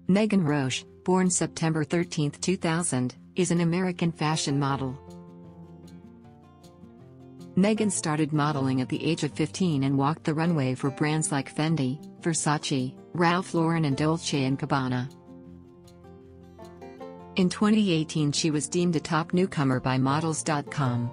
Meghan Roche, born September 13, 2000, is an American fashion model. Meghan started modeling at the age of 15 and walked the runway for brands like Fendi, Versace, Ralph Lauren and Dolce Gabbana. In 2018 she was deemed a top newcomer by Models.com.